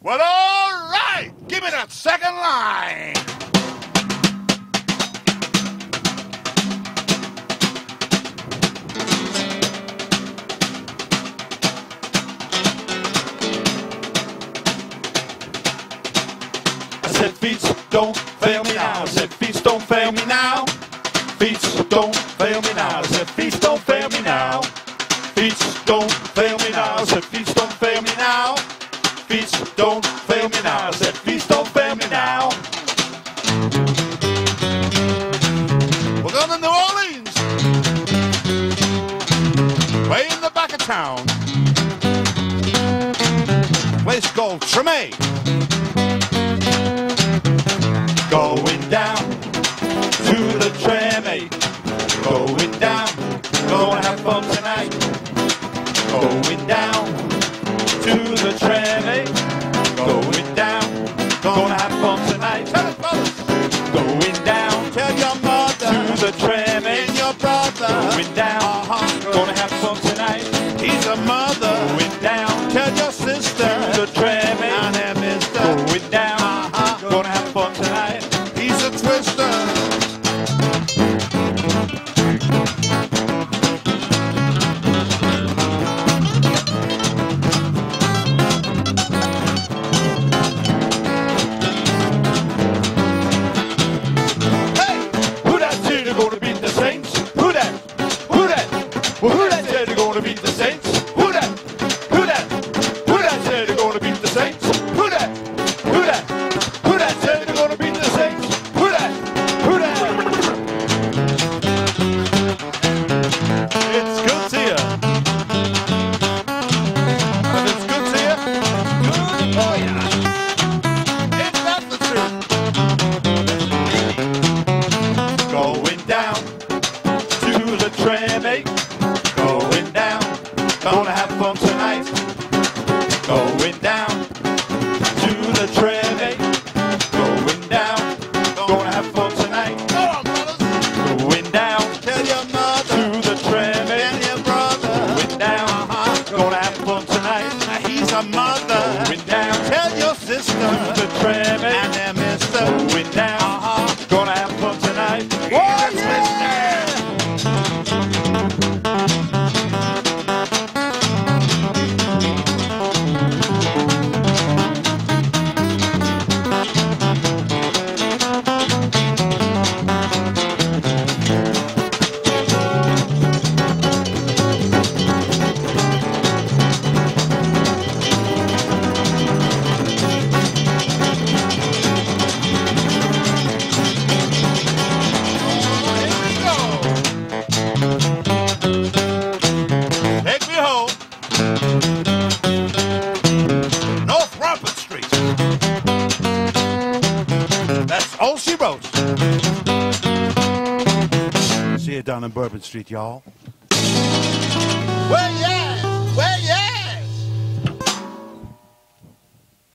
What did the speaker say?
Well, all right. Give me that second line. I said, feet, don't fail me now. I said, feet, don't fail me now. Feet, don't fail me now. I said, feet, don't fail me now. Feet, don't fail me now. I said, feet, don't fail me now. Feet, don't fail me now. I said, feet, don't fail me now. We're going to New Orleans. Way in the back of town. Place called Treme. Going down to the Treme. Going down, gonna have fun tonight. Going down to the Treme. Going down, gonna have fun tonight. Tell us, brothers. Going down, Tell your mother to the Treme. and your brother. Going down, gonna have fun tonight. He's a mother. Going down, Tell your sister to the Treme. and her mister. Going down, gonna have fun tonight. He's a twister. Who that said they're gonna beat the Saints? Who that? Who that? Well, who that said they're gonna beat the Saints? Who that? Who that? Who that said they're gonna beat the Saints? Who that? Who that? Who that said they're gonna beat the Saints? Who that? Who that? It's good to you. If it's good to you, good for you. Ain't that the truth? Going down to the Treme. Going down, gonna have fun tonight. Going down to the Treme. Going down, gonna have fun tonight. Go on, brothers. Going down Tell your mother to the Treme. and your brother. Going down, gonna have fun tonight. He's a mother. Going down Tell your sister to the Treme. and their mister. Going down, gonna have fun tonight. Oh, yeah. Here we go. Take me home. North Rampart Street. That's all she wrote. See you down in Bourbon Street, y'all. Well, yeah.